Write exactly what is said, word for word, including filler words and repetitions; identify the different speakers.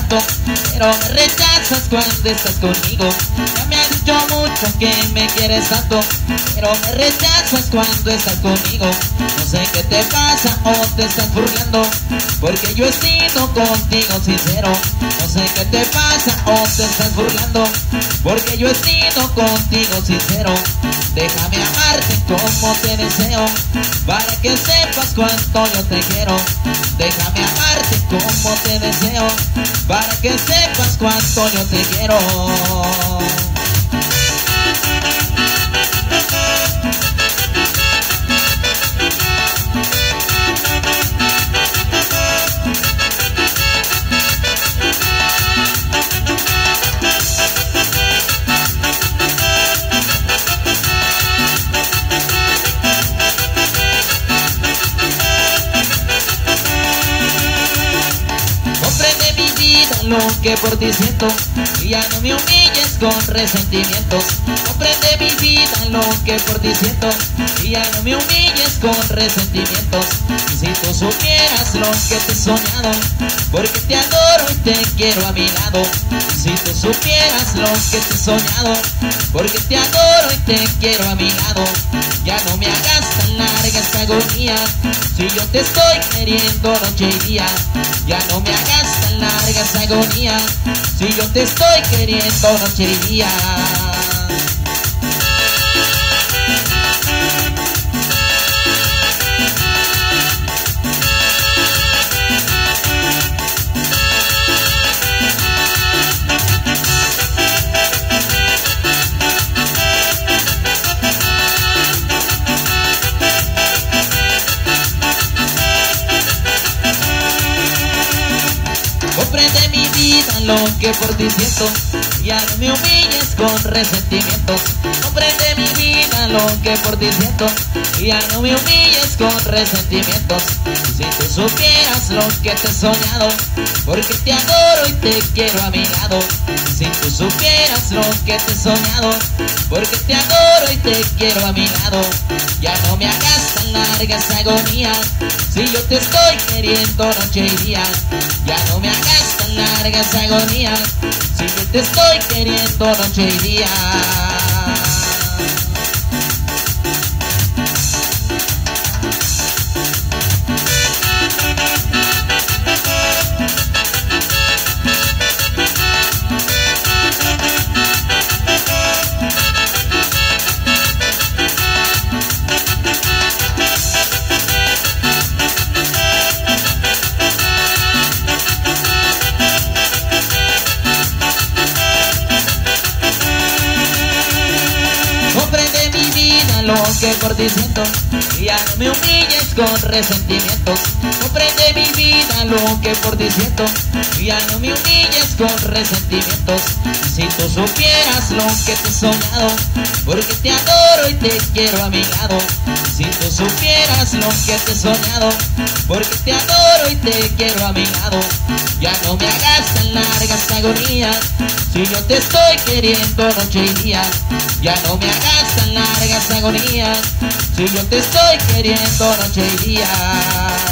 Speaker 1: tanto, pero me rechazas cuando estás conmigo. Ya me has dicho mucho que me quieres tanto, pero me rechazas cuando estás conmigo. No sé qué te pasa o te estás burlando, porque yo he sido contigo sincero. No sé qué te pasa o te estás burlando, porque yo he sido contigo sincero. Déjame amarte como te deseo, para que sepas cuánto yo te quiero. Déjame amarte como te deseo, para que sepas cuánto yo te quiero. Lo que por ti siento, y ya no me humilles con resentimientos. Comprende mi vida lo que por ti siento, y ya no me humilles con resentimientos. Y si tú supieras lo que te he soñado, porque te adoro y te quiero a mi lado. Y si tú supieras lo que te he soñado, porque te adoro y te quiero a mi lado. Ya no me hagas tan larga esta agonía, si yo te estoy queriendo noche y día. Ya no me hagas tan larga esta agonía, si yo te estoy queriendo noche y día. Comprende mi vida lo que por ti siento, ya no me humilles con resentimientos. Comprende mi vida lo que por ti siento, ya no me humilles con resentimientos. Si tú supieras lo que te he soñado, porque te adoro y te quiero a mi lado. Si tú supieras lo que te he soñado, porque te adoro y te quiero a mi lado. Ya no me hagas tan larga esa agonía, si yo te estoy queriendo noche y día. Ya no me hagas tan larga esa agonía, si yo te estoy queriendo noche y día. Lo que por ti siento, y ya no me humilles con resentimientos. Comprende mi vida lo que por ti siento, y ya no me humilles con resentimientos. Si tú supieras lo que te he soñado, porque te adoro y te quiero a mi lado. Si tú supieras lo que te he soñado, porque te adoro y te quiero a mi lado. Ya no me hagas tan larga esta agonía, si yo te estoy queriendo noche y día. Ya no me hagas tan larga esta agonía, si yo te estoy queriendo noche y día.